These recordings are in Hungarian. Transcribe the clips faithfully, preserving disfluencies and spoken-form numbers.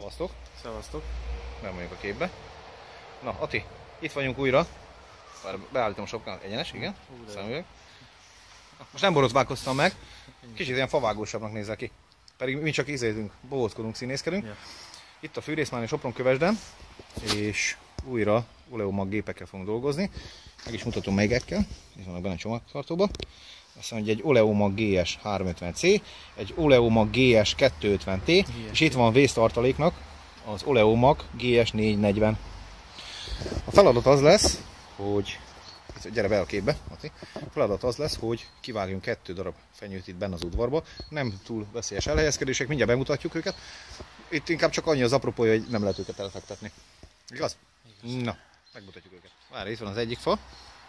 Szevasztok! Szevasztok! Nem vagyunk a képbe. Na, Ati, itt vagyunk újra. Már beállítom a sapkát, egyenes, igen. Szemüveg. Most nem borotválkoztam meg. Kicsit ilyen favágósabbnak nézzel ki. Pedig mi csak ízélünk, bohóckodunk, színészkedünk. Yeah. Itt a Fűrészmán és Sopron-Kövesden. És újra Oleomag gépekkel fogunk dolgozni. Meg is mutatom melyikekkel. Itt vannak benne a csomagtartóban. Azt mondja, egy Oleomag G S háromszázötven C, egy Oleomag G S kétszázötven T, és itt van vésztartaléknak az Oleomag G S négyszáznegyven. A feladat az lesz, hogy gyere be a képbe, Mati. A feladat az lesz, hogy kivágjunk kettő darab fenyőt itt benne az udvarba. Nem túl veszélyes elhelyezkedések, mindjárt bemutatjuk őket. Itt inkább csak annyi az apropója, hogy nem lehet őket elfektetni. Igaz? Igaz. Na, megmutatjuk őket. Várj, itt van az egyik fa.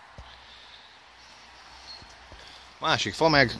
Másik fa meg...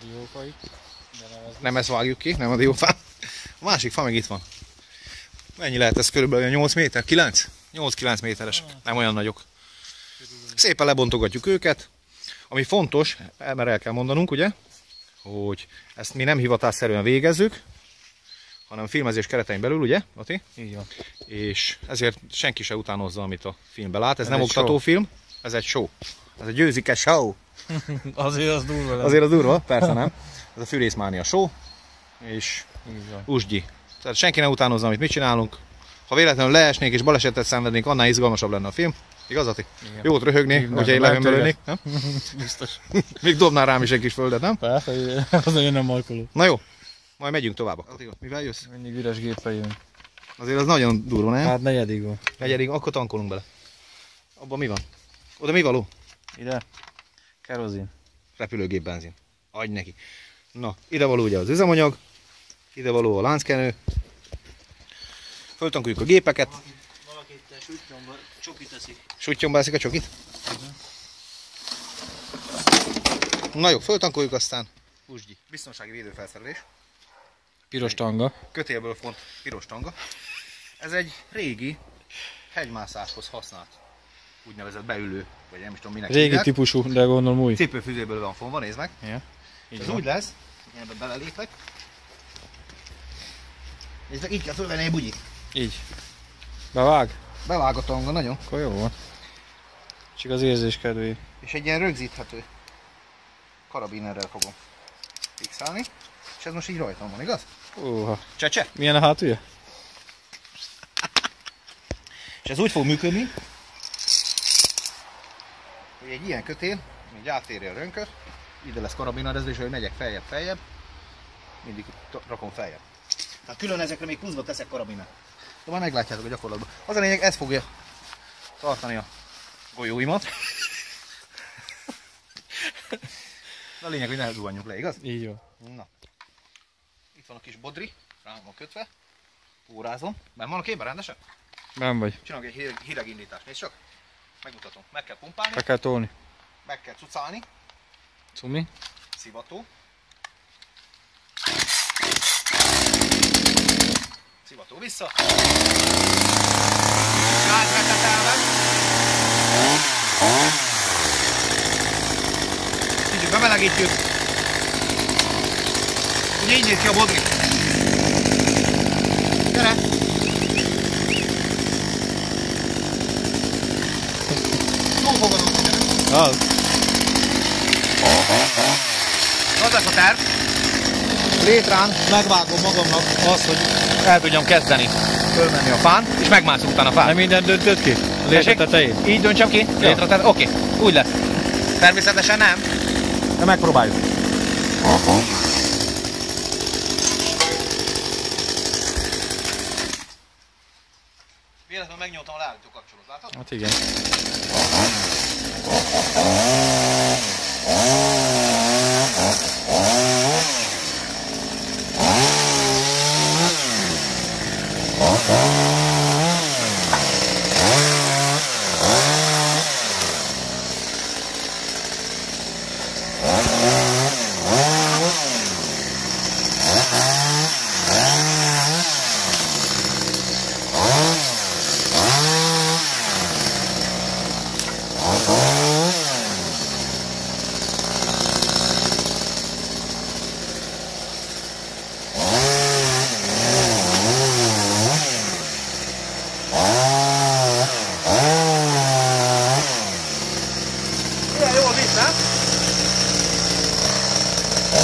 Nem ezt vágjuk ki, nem a diófán. A másik fa meg itt van. Mennyi lehet ez körülbelül? nyolc méter? kilenc? nyolc-kilenc méteres. Nem olyan nagyok. Szépen lebontogatjuk őket. Ami fontos, mert el kell mondanunk, ugye, hogy ezt mi nem hivatásszerűen végezzük, hanem filmezés keretein belül, ugye, Ati? Így van. És ezért senki se utánozza, amit a filmben lát. Ez, ez nem oktatófilm, ez egy show. Ez egy győzike show. Azért az durva. Nem? Azért az durva, persze nem. Ez a Fűrészmánia show, és Usgyi. Tehát senki ne utánozza, amit mit csinálunk. Ha véletlenül leesnék és balesetet szenvednénk, annál izgalmasabb lenne a film. Igaz, Ati? Igen. Jót röhögni, igen, hogyha én levőn belőnék, nem? Biztos. Még dobnál rám is egy kis földet, nem? Persze, azért nem markoló. Na jó, majd megyünk tovább. Ati, mivel jössz? Mindig üres géppel jön. Azért az nagyon durva, nem? Hát negyedik van. Negyedik, akkor tankolunk bele. Abban mi van? Oda mi való? Ide? Kerozin. Repülőgép benzin. Adj neki. Na, ide való ugye az üzemanyag, ide való a lánckenő. Föltankoljuk a gépeket. Valaki itt süttyomba csokit eszik. Süttyomba eszik a csokit? Uh-huh. Na jó, föltankoljuk, aztán Usgyi. Biztonsági védőfelszerelés. Piros tanga. Kötélből font piros tanga. Ez egy régi hegymászáshoz használt úgynevezett beülő, vagy nem is tudom minek. Régi hívják. Típusú, de gondolom új. Cipőfűzéből van fonva, nézd meg. Yeah. Ez van. Úgy lesz, hogy ebben belelépek. Nézd meg, így kell fölvenni egy bugyit. Így. Bevág? Bevág a tanga, nagyon. Akkor jó van. Csak az érzés kedvéért. És egy ilyen rögzíthető karabinerrel fogom fixálni. És ez most így rajtam van, igaz? Óha. Csecse? Milyen a hátulja? És ez úgy fog működni, hogy egy ilyen kötél, így átéri a rönköt, ide lesz karabinerezés, hogy megyek feljebb, feljebb, mindig rakom feljebb. Tehát külön ezekre még pluszba teszek karabinert. De majd meglátjátok a gyakorlatban. Az a lényeg, ez fogja tartani a golyóimat. De a lényeg, hogy ne zuhanjunk le, igaz? Így van. Na. Itt van a kis bodri, rám van kötve. Órázom. Benn van a képben rendesen? Nem vagy. Csinálok egy hidegindítást, nézd csak. Megmutatom. Meg kell pumpálni. Be kell tolni. Meg kell cucálni. Cumi. Szivató. Szivató vissza. Gázvezetelve. Kicsit bemelegítjük. Ugye így néz ki a bodri. Gyere! Jó fogadunk, gyere! Az. Az lesz a terv. Létrán megvágom magamnak azt, hogy el tudjam kezdeni fölmenni a fán, és megmászok utána a fán. Nem minden döntött ki? A létre tetején? Így döntsem ki? Ja. Létre tetején? Oké, okay. Úgy lesz. Természetesen nem. De megpróbáljuk. Véletlenül megnyomtam a leállító kapcsolót, látod? Hát igen.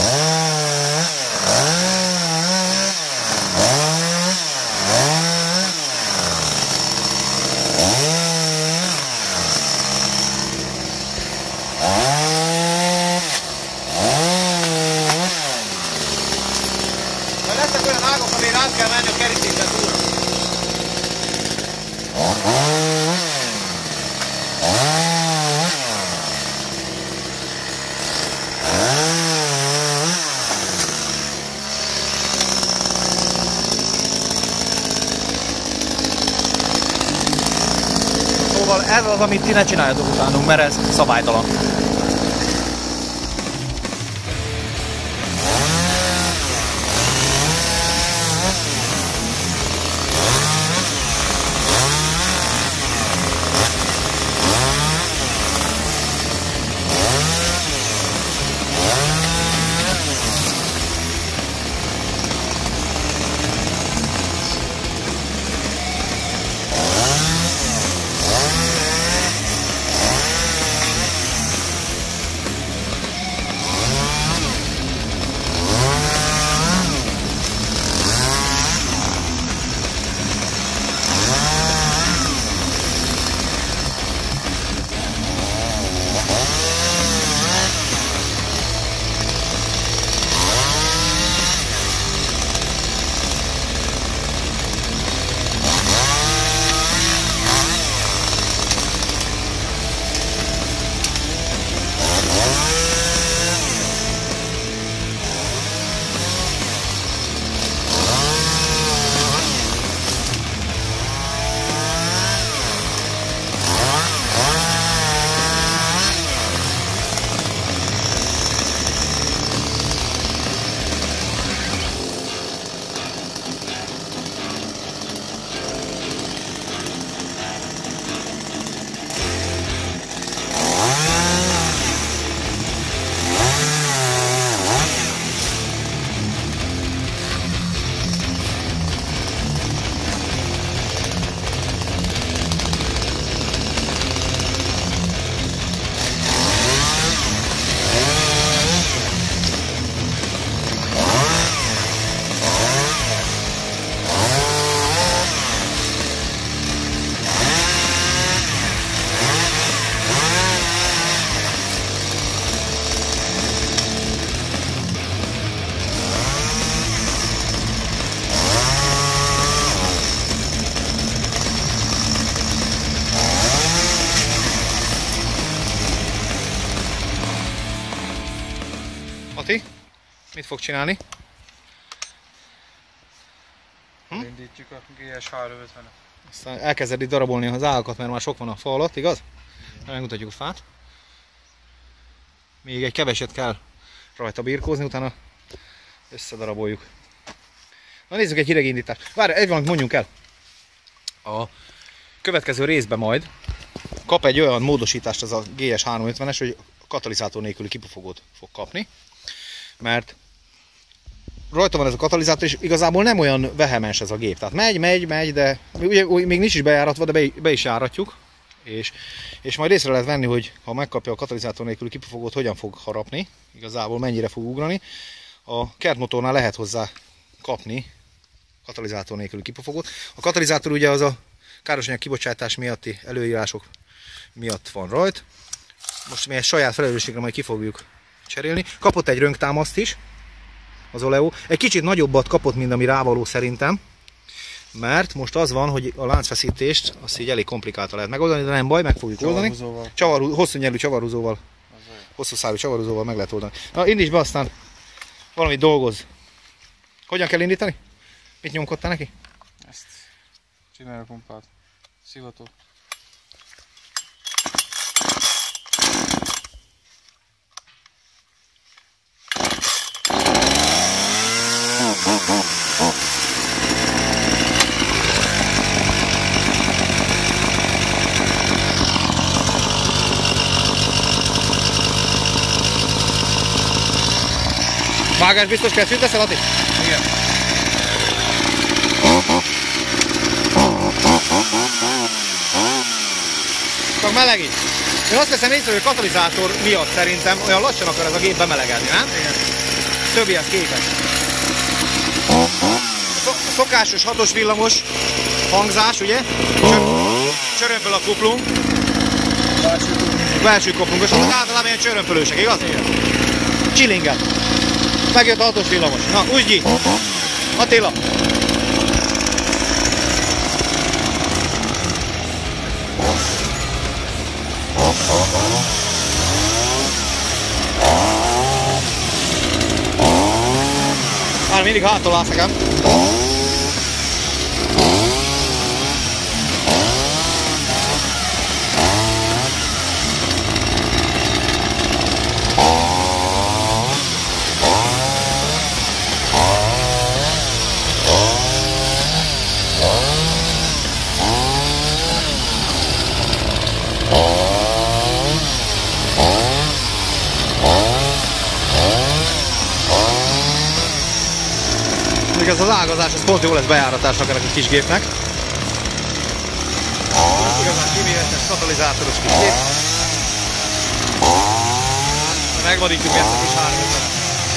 Lesznek olyan ágok, amire át kell menni a kerítésen túlra. Szóval ez az, amit ti ne csináljatok utánunk, mert ez szabálytalan. Ati, mit fog csinálni? Hm? Indítjuk a gé es háromszázötvenet. Aztán elkezded itt darabolni az ágakat, mert már sok van a fa alatt, igaz? Megmutatjuk a fát. Még egy keveset kell rajta birkózni, utána összedaraboljuk. Na nézzük egy hideg indítást. Várj, egy valamit mondjunk el. A következő részben majd kap egy olyan módosítást az a gé es háromszázötvenes, hogy katalizátor nélküli kipufogót fog kapni. Mert rajta van ez a katalizátor, és igazából nem olyan vehemens ez a gép. Tehát megy, megy, megy, de ugye még nincs is bejáratva, de be, be is járatjuk. És, és majd észre lehet venni, hogy ha megkapja a katalizátor nélküli kipufogót, hogyan fog harapni, igazából mennyire fog ugrani. A kertmotornál lehet hozzá kapni katalizátor nélküli kipufogót. A katalizátor ugye az a károsanyag kibocsátás miatti előírások miatt van rajta. Most mi egy saját felelősségre majd ki fogjuk cserélni. Kapott egy rönktámaszt is az Oleo. Egy kicsit nagyobbat kapott, mint ami rávaló szerintem. Mert most az van, hogy a láncfeszítést azt így elég komplikáltan lehet megoldani, de nem baj, meg fogjuk oldani. Csavarú, hosszú nyelű csavarúzóval, hosszú szárú csavarúzóval meg lehet oldani. Na, indíts be, aztán valamit dolgozz. Hogyan kell indítani? Mit nyomkodtál neki? Ezt csinálj a pumpát. Szivató. Vágás biztos kesztyűt teszel, Ati? Igen. Csak melegít. Én azt veszem észre, hogy a katalizátor miatt szerintem olyan lassan akar ez a gép bemelegedni, nem? Igen. többi az képes. Szokásos hatos villamos hangzás, ugye? Csörömpöl a kuplung. Belső kuplungos, azok általában ilyen csörömpölősek, igaz? Csilinget. Megjött a hatos villamos. Na, Uzsgyi! Attila! Már mindig hátul állsz nekem. Ez az ágazás, ez pont jó lesz bejáratásnak ennek a kis gépnek. Igazán kivéhetes katalizátoros kis gép. Megvadítjuk ezt a kis háromszázat.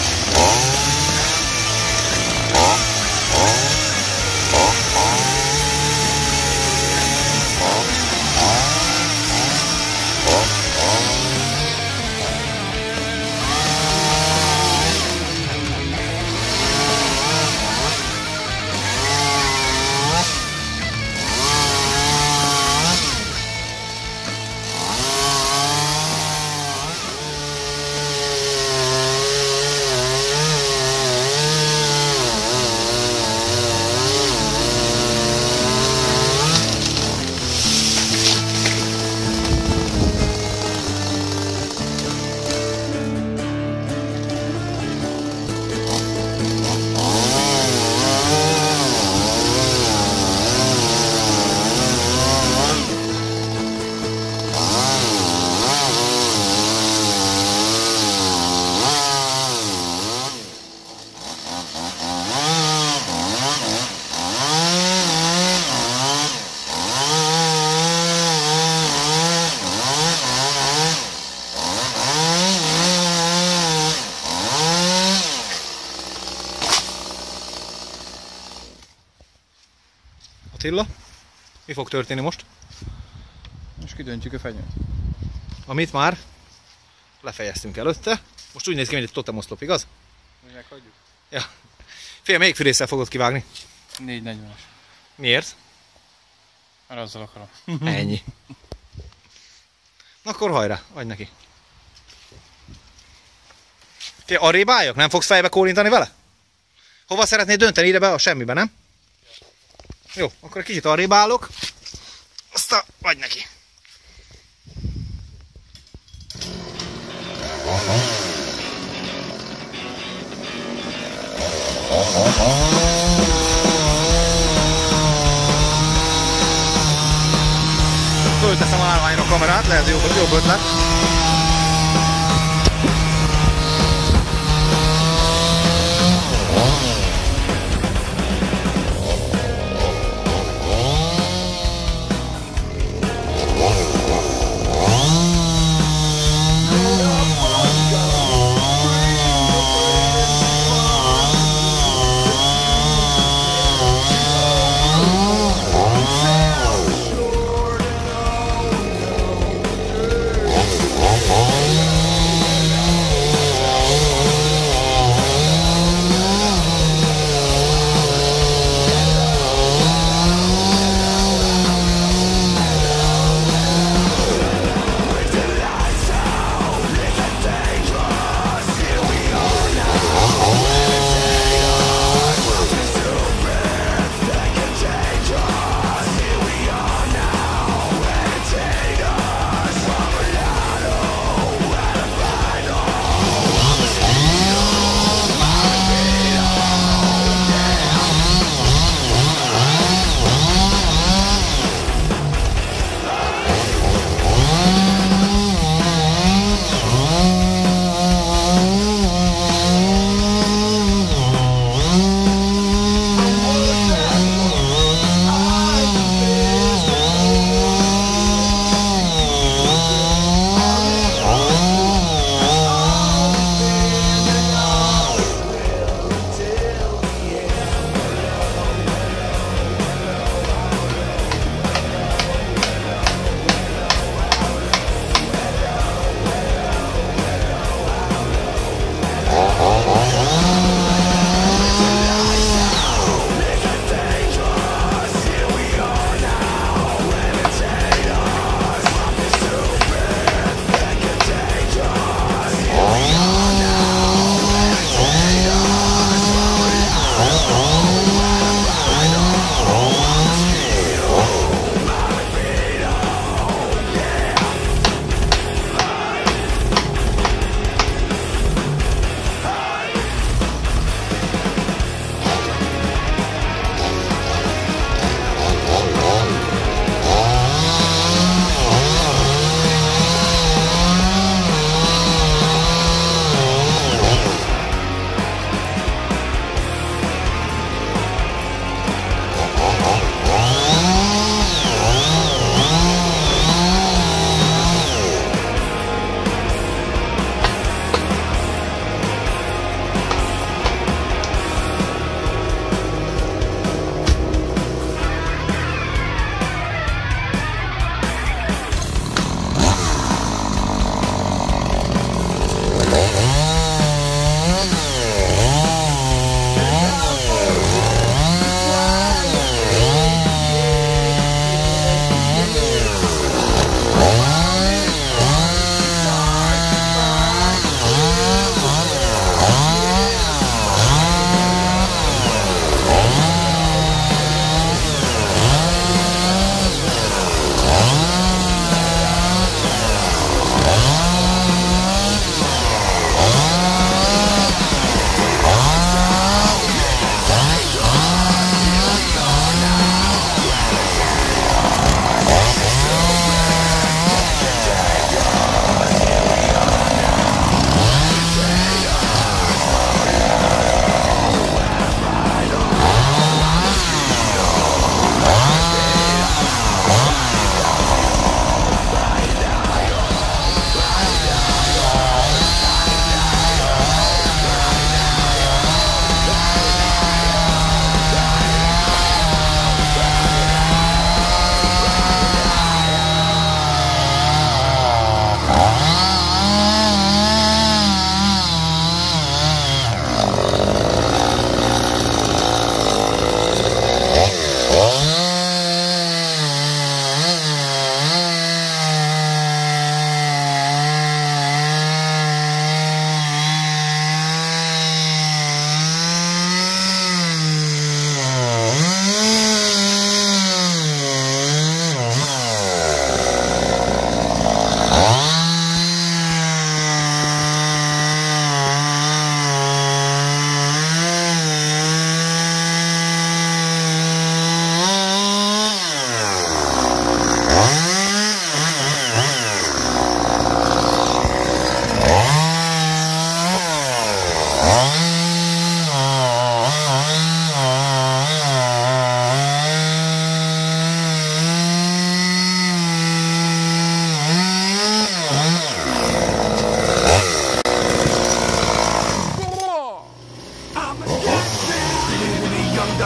Attila, mi fog történni most? Most kidöntjük a fenyőt. Amit már lefejeztünk előtte. Most úgy néz ki, mint egy totemoszlop, igaz? Hogy meghagyjuk? Ja. Fél, melyik fűrésszel fogod kivágni? négy negyvenes. Miért? Mert azzal akarom. Ennyi. Na akkor hajrá, adj neki. Fél, arrébb álljak? Nem fogsz fejbe kólintani vele? Hova szeretnéd dönteni? Ide be? A semmibe, nem? Jó, akkor egy kicsit arrébb állok. Aztán adj neki. Fölteszem a állványra a kamerát, lehet, hogy jobb, jobb ötlet.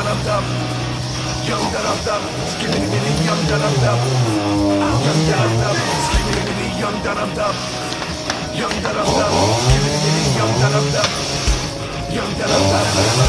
dum dum, young dum dum, skibbity bitty young dum dum, young dum dum, skibbity bitty young dum dum, young dum dum, skibbity bitty young dum dum, young dum dum.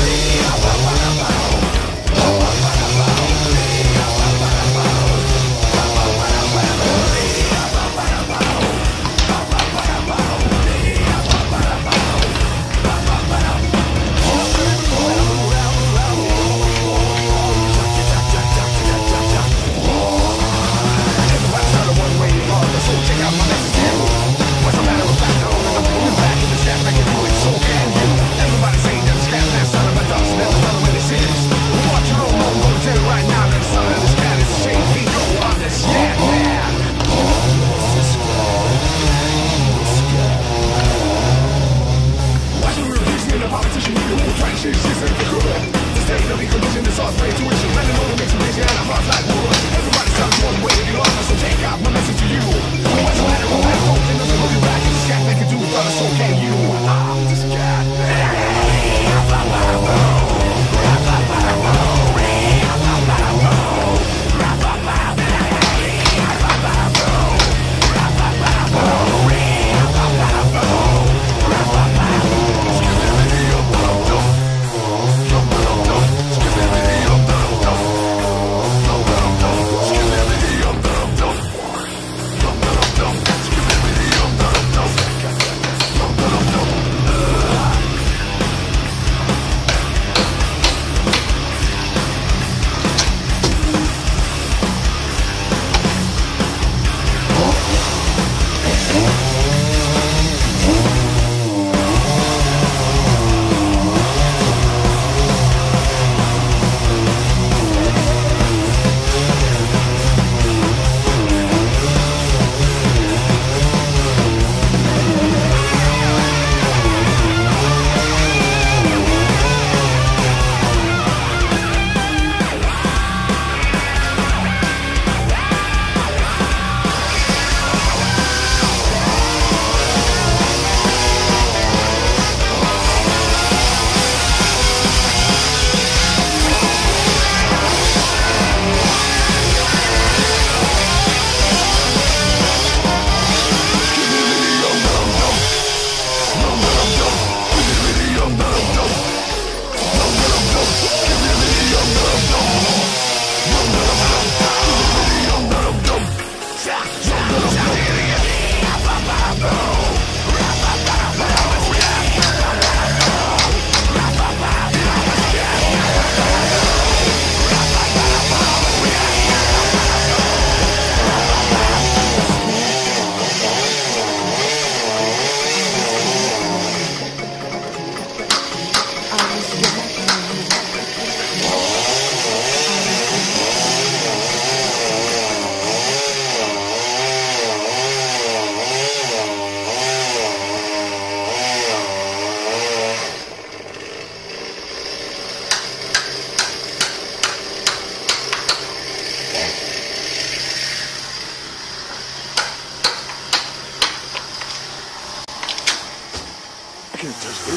can't touch this.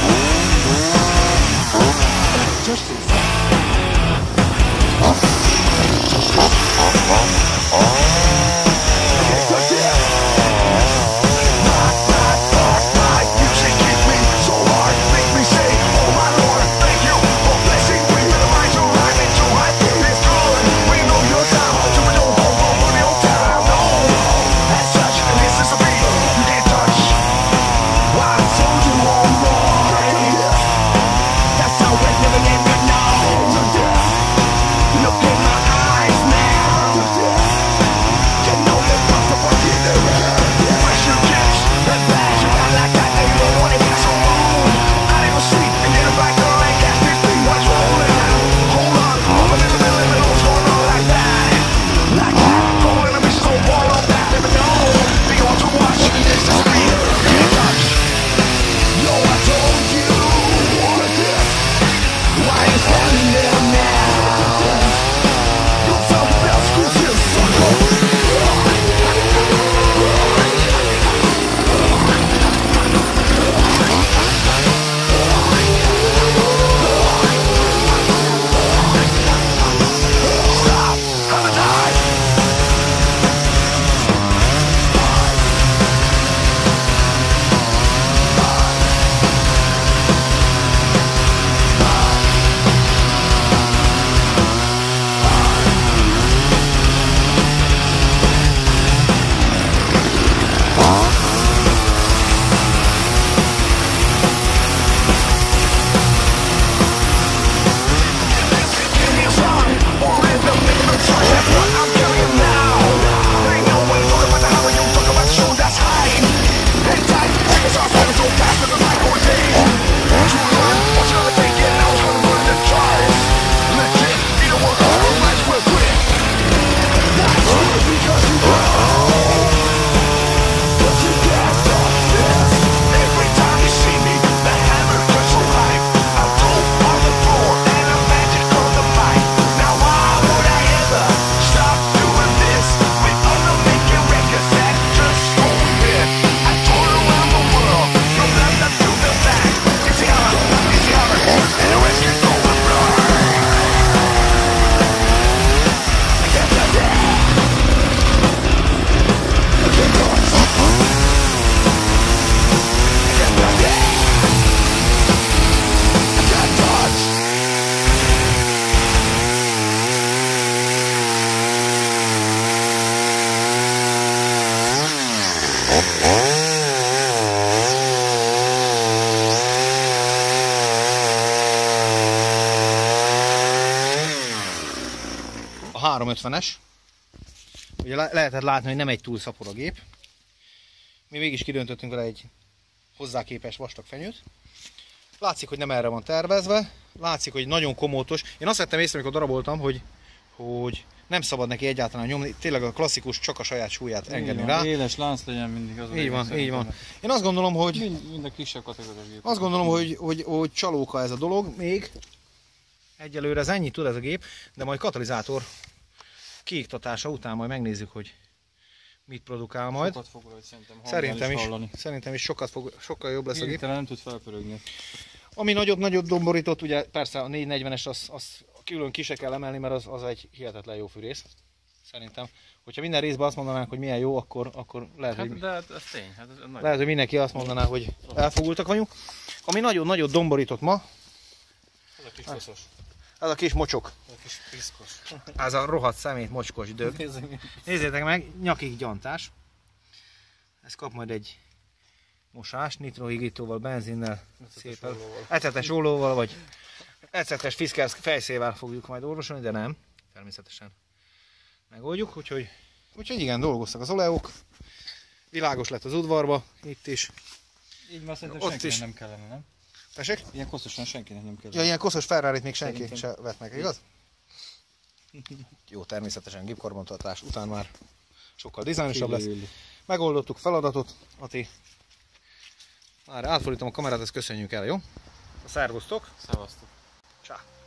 Touch this. That's how we're living in the night. háromszázötvenes. Ugye le- lehetett látni, hogy nem egy túl szapor a gép. Mi mégis kidöntöttünk vele egy hozzá képes vastag fenyőt. Látszik, hogy nem erre van tervezve. Látszik, hogy nagyon komótos. Én azt vettem észre, amikor daraboltam, hogy, hogy nem szabad neki egyáltalán nyomni. Tényleg a klasszikus, csak a saját súlyát engedni Így rá. van, éles lánc legyen mindig az. a Így legjobb van, így szerintem. van. Én azt gondolom, hogy Mind, mind a kisebb kategóriás gép. Azt gondolom, hogy, hogy, hogy csalóka ez a dolog, még egyelőre ez ennyit tud ez a gép, de majd katalizátor kiiktatása után majd megnézzük, hogy mit produkál majd. Sokat fog rajta szerintem hangban Szerintem is, hallani. szerintem is sokat fog, sokkal jobb lesz a gép. Hirtelen nem tud felpörögni. Ami nagyobb-nagyobb domborított, ugye persze a négyszáznegyvenes az, az külön ki se kell emelni, mert az, az egy hihetetlen jó fűrész. Szerintem. Hogyha minden részben azt mondanánk, hogy milyen jó, akkor, akkor lehet, hogy... Hát, de hát ez tény. Hát ez nagy. Lehet, hogy mindenki azt mondaná, hogy elfogultak vagyunk. Ami nagyon-nagyon domborított ma, Ez a kis koszos. ez a kis mocsok. Ez a kis piszkos. Ez a rohadt szemét mocskos dög. Nézzétek meg, nyakig gyantás. Ez kap majd egy mosást, nitrohigítóval, benzinnel, szépen. Ecetes ollóval, vagy ecetes fiszkers fejszével fogjuk majd orvosolni, de nem. Természetesen megoldjuk, úgyhogy, úgyhogy igen, dolgoztak az oleók. Világos lett az udvarba, itt is. Így már szerintem Ott senkinek is. nem kellene, nem? Tessék? Ilyen koszosan senkinek nem kellene. Ja, ilyen koszos Ferrarit még senki Szerintem. se vett meg, igaz? Jó, természetesen gépkarbantartás után már sokkal dizájnosabb lesz. Kívül. Megoldottuk feladatot, Ati. Már átfordítom a kamerát, ezt köszönjük el, jó? A szervusztok! Szevasztok. Csá!